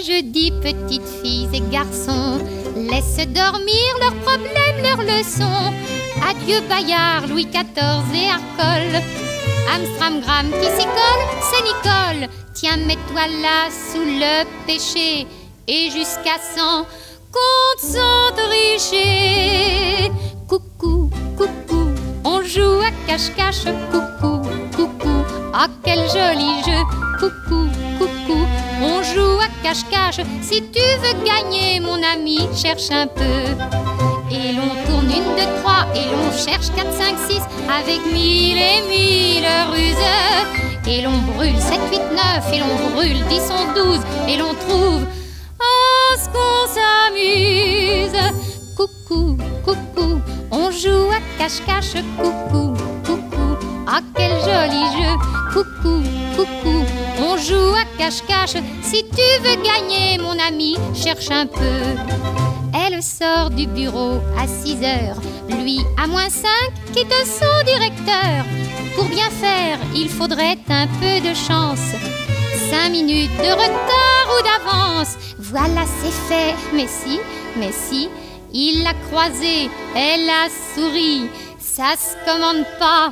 je dis petites filles et garçons, laisse dormir leurs problèmes, leurs leçons. Adieu Bayard, Louis XIV et Arcole, Amstramgram qui s'y colle, c'est Nicole. Tiens, mets-toi là sous le péché, et jusqu'à 100 compte sans tricher. Coucou, coucou, on joue à cache-cache. Coucou, coucou, ah quel joli jeu. Coucou, coucou, on joue à cache-cache. Si tu veux gagner mon ami, cherche un peu. Et l'on tourne 1, 2, 3, et l'on cherche 4, 5, 6, avec 1000 et 1000 ruses. Et l'on brûle 7, 8, 9, et l'on brûle 10, 11, 12, et l'on trouve oh, ce qu'on s'amuse. Coucou, coucou, on joue à cache-cache. Coucou, coucou, ah quel joli jeu. Coucou, coucou, on joue à cache-cache. Si tu veux gagner mon ami, cherche un peu. Elle sort du bureau à 6 heures, lui à moins 5 quitte son directeur. Pour bien faire, il faudrait un peu de chance, 5 minutes de retard ou d'avance. Voilà, c'est fait, mais si, il l'a croisée, elle a souri. Ça se commande pas,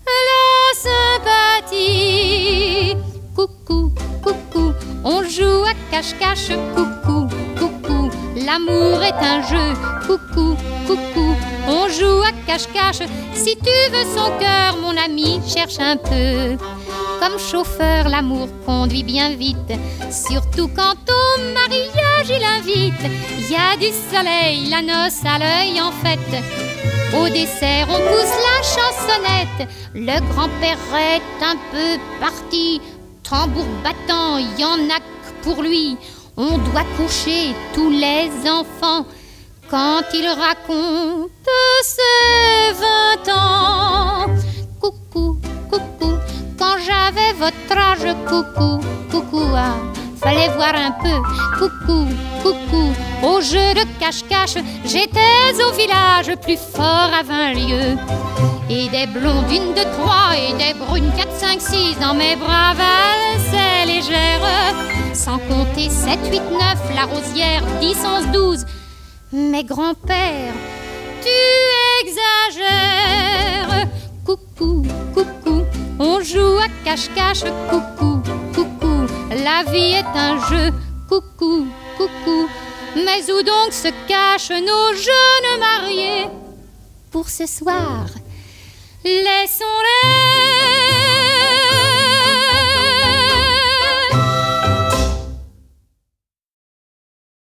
la sympathie. Coucou, coucou, on joue à cache-cache. Coucou, coucou, l'amour est un jeu. Coucou, coucou, on joue à cache-cache. Si tu veux son cœur, mon ami, cherche un peu. Comme chauffeur, l'amour conduit bien vite, surtout quand au mariage il invite. Il y a du soleil, la noce à l'œil en fête. Au dessert, on pousse la chansonnette. Le grand-père est un peu parti, tambour battant, il y en a que pour lui. On doit coucher tous les enfants quand il raconte ses 20 ans. Coucou, coucou, quand j'avais votre âge. Coucou, coucou, ah, fallait voir un peu. Coucou, coucou, au jeu de cache-cache, j'étais au village plus fort à 20 lieues. Et des blondes 1, 2, 3, et des brunes 4, 5, 6 dans mes bras valsaient légères. Sans compter 7, 8, 9, la rosière, 10, 11, 12. Mais grand-père, tu exagères. Coucou, coucou, on joue à cache-cache. Coucou, coucou, la vie est un jeu. Coucou, coucou, mais où donc se cachent nos jeunes mariés? Pour ce soir, laissons-les